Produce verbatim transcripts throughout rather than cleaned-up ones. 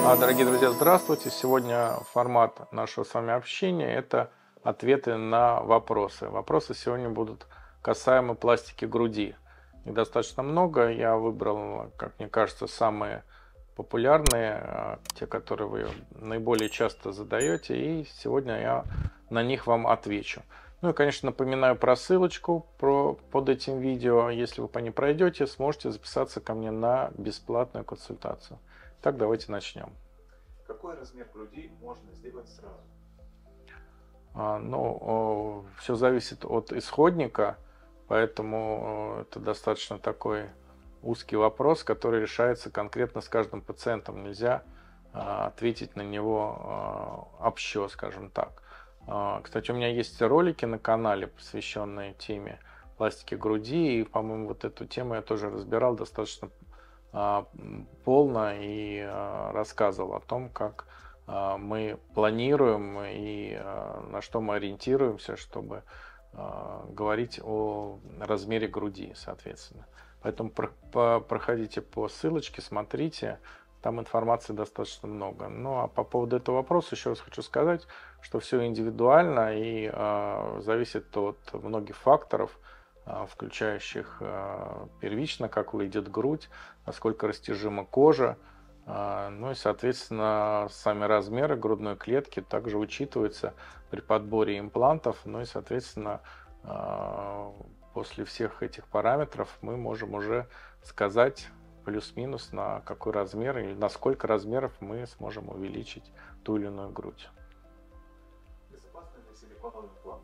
А, Дорогие друзья, здравствуйте! Сегодня формат нашего с вами общения — это ответы на вопросы. Вопросы сегодня будут касаемо пластики груди. Их достаточно много. Я выбрал, как мне кажется, самые популярные, а, те, которые вы наиболее часто задаете, и сегодня я на них вам отвечу. Ну и, конечно, напоминаю про ссылочку про, под этим видео. Если вы по ней пройдете, сможете записаться ко мне на бесплатную консультацию. Так, давайте начнем. Какой размер груди можно сделать сразу? А, Ну, все зависит от исходника, поэтому э, это достаточно такой узкий вопрос, который решается конкретно с каждым пациентом. Нельзя а, ответить на него а, общо, скажем так. А, Кстати, у меня есть ролики на канале, посвященные теме пластики груди, и, по-моему, вот эту тему я тоже разбирал достаточно а, полно и а, рассказывал о том, как а, мы планируем и а, на что мы ориентируемся, чтобы а, говорить о размере груди, соответственно. Поэтому про- по- проходите по ссылочке, смотрите, там информации достаточно много. Ну а по поводу этого вопроса еще раз хочу сказать, что все индивидуально и а, зависит от многих факторов, а, включающих а, первично, как выйдет грудь, насколько растяжима кожа, а, ну и, соответственно, сами размеры грудной клетки также учитываются при подборе имплантов, ну и, соответственно, а, после всех этих параметров мы можем уже сказать плюс-минус, на какой размер или на сколько размеров мы сможем увеличить ту или иную грудь. Безопасный ли силиконовый имплант?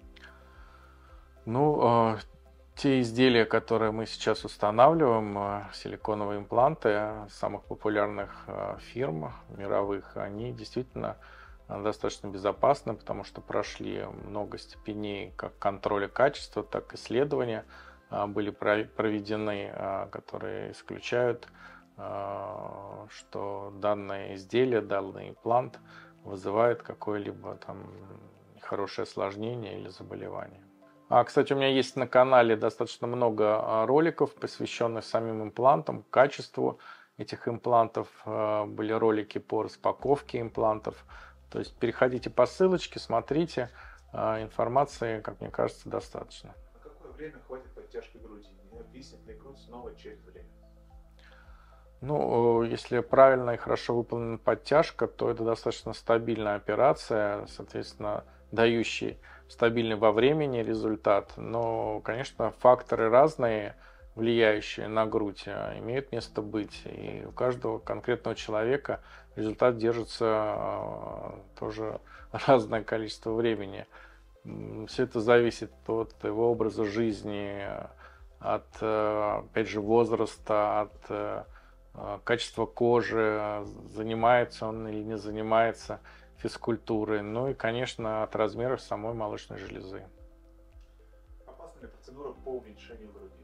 Ну, а, те изделия, которые мы сейчас устанавливаем, а, силиконовые импланты а, самых популярных а, фирм мировых, они действительно а, достаточно безопасны, потому что прошли много степеней как контроля качества, так и исследования а, были про- проведены, а, которые исключают, а, что данное изделие, данный имплант вызывает какое-либо там нехорошее осложнение или заболевание. А, Кстати, у меня есть на канале достаточно много а, роликов, посвященных самим имплантам, качеству этих имплантов. А, Были ролики по распаковке имплантов. То есть переходите по ссылочке, смотрите. А, Информации, как мне кажется, достаточно. На какое время хватит подтяжки груди? Не обвиснет ли грудь снова через время? Ну, э, если правильно и хорошо выполнена подтяжка, то это достаточно стабильная операция, соответственно, дающий стабильный во времени результат. Но, конечно, факторы разные, влияющие на грудь, а, имеют место быть. И у каждого конкретного человека результат держится а, тоже разное количество времени. Все это зависит от его образа жизни, от, э, опять же, возраста, от э, э, качества кожи, занимается он или не занимается физкультурой, ну и, конечно, от размеров самой молочной железы. Опасна ли процедура по уменьшению груди?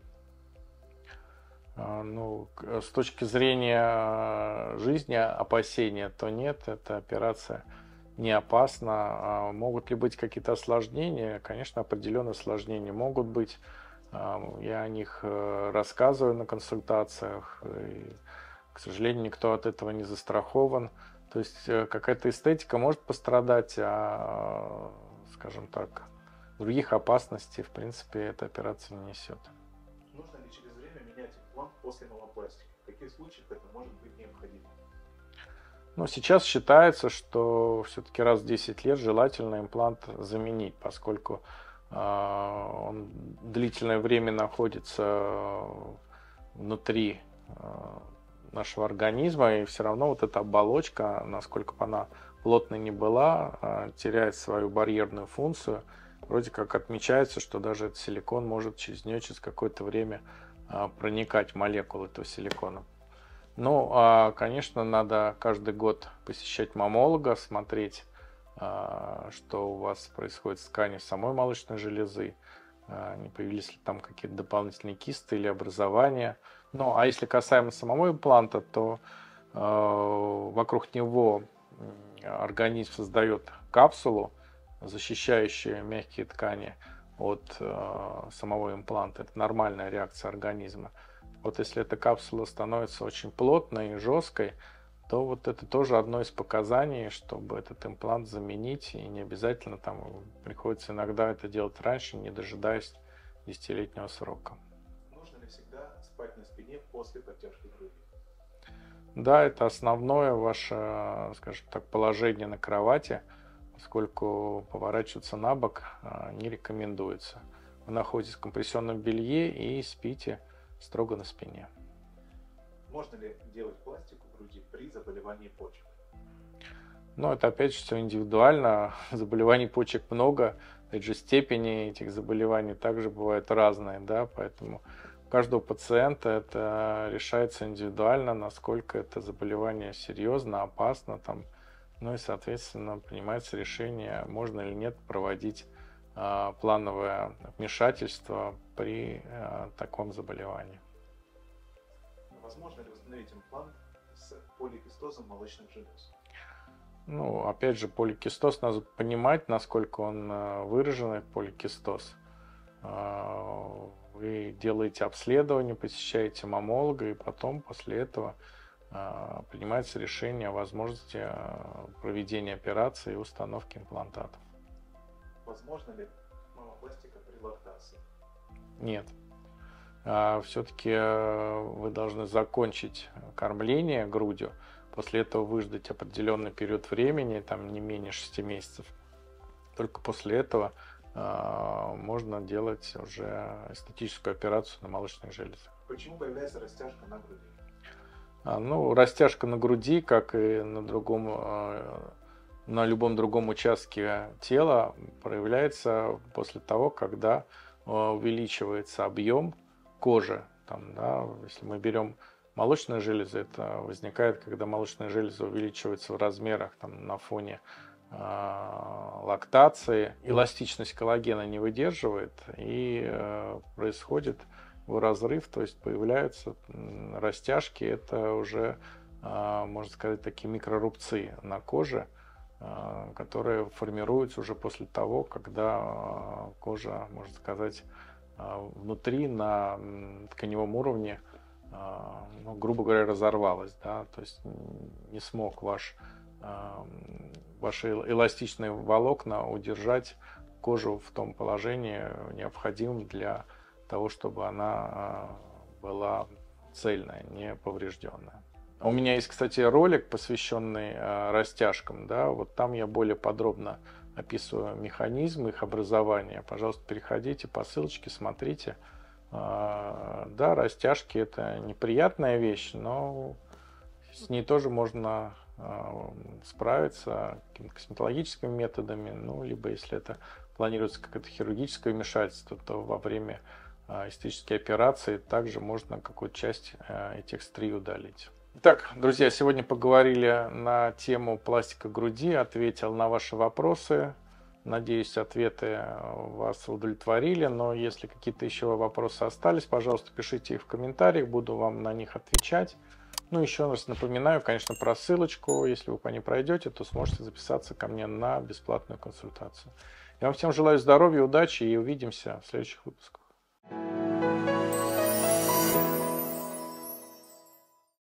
А, Ну, к- с точки зрения э, жизни, опасения, то нет, эта операция не опасна. А могут ли быть какие-то осложнения? Конечно, определенные осложнения могут быть. А, Я о них э, рассказываю на консультациях. И, к сожалению, никто от этого не застрахован. То есть э, какая-то эстетика может пострадать, а, скажем так, других опасностей, в принципе, эта операция не несет. Нужно ли через время менять имплант после малопластики? В каких случаях это может быть необходимо? Но сейчас считается, что все-таки раз в десять лет желательно имплант заменить, поскольку а, он длительное время находится внутри а, нашего организма, и все равно вот эта оболочка, насколько бы она плотной не была, а, теряет свою барьерную функцию. Вроде как отмечается, что даже этот силикон может через нее через какое-то время а, проникать в молекулы этого силикона. Ну, а, конечно, надо каждый год посещать маммолога, смотреть, а, что у вас происходит с тканью самой молочной железы, а, не появились ли там какие-то дополнительные кисты или образования. Ну, а если касаемо самого импланта, то а, вокруг него м, организм создает капсулу, защищающую мягкие ткани от а, самого импланта. Это нормальная реакция организма. Вот если эта капсула становится очень плотной и жесткой, то вот это тоже одно из показаний, чтобы этот имплант заменить, и не обязательно там приходится иногда это делать раньше, не дожидаясь десятилетнего срока. Нужно ли всегда спать на спине после подтяжки груди? Да, это основное ваше, скажем так, положение на кровати, поскольку поворачиваться на бок не рекомендуется. Вы находитесь в компрессионном белье и спите строго на спине. Можно ли делать пластику груди при заболевании почек? Но это опять же все индивидуально. Заболеваний почек много, опять же степени этих заболеваний также бывают разные, да, поэтому у каждого пациента это решается индивидуально, насколько это заболевание серьезно, опасно, там, ну и соответственно принимается решение, можно или нет проводить а, плановое вмешательство при а, таком заболевании. Возможно ли установить имплант с поликистозом молочных желез? Ну, опять же, поликистоз, надо понимать, насколько он выраженный поликистоз. Вы делаете обследование, посещаете маммолога, и потом после этого принимается решение о возможности проведения операции и установки имплантатов. Возможно ли мамопластика при лактации? Нет. Все-таки вы должны закончить кормление грудью, после этого выждать определенный период времени, там не менее шести месяцев. Только после этого можно делать уже эстетическую операцию на молочных железах. Почему появляется растяжка на груди? Ну, растяжка на груди, как и на другом, на любом другом участке тела, проявляется после того, когда увеличивается объем кожи. Там, да, если мы берем молочные железы, это возникает, когда молочные железы увеличиваются в размерах там, на фоне э, лактации. Эластичность коллагена не выдерживает, и э, происходит его разрыв, то есть появляются растяжки. Это уже, э, можно сказать, такие микрорубцы на коже, э, которые формируются уже после того, когда кожа, можно сказать, внутри на тканевом уровне, ну, грубо говоря, разорвалась, да, то есть не смог ваш, ваши эластичные волокна удержать кожу в том положении, необходимом для того, чтобы она была цельная, не поврежденная. У меня есть, кстати, ролик, посвященный растяжкам, да, вот там я более подробно описываю механизмы их образования. Пожалуйста, переходите по ссылочке, смотрите. Да, растяжки — это неприятная вещь, но с ней тоже можно справиться какими-то косметологическими методами, ну, либо если это планируется какое-то хирургическое вмешательство, то во время эстетической операции также можно какую-то часть этих стрий удалить. Итак, друзья, сегодня поговорили на тему пластика груди, ответил на ваши вопросы. Надеюсь, ответы вас удовлетворили, но если какие-то еще вопросы остались, пожалуйста, пишите их в комментариях, буду вам на них отвечать. Ну, еще раз напоминаю, конечно, про ссылочку. Если вы по ней пройдете, то сможете записаться ко мне на бесплатную консультацию. Я вам всем желаю здоровья, удачи и увидимся в следующих выпусках.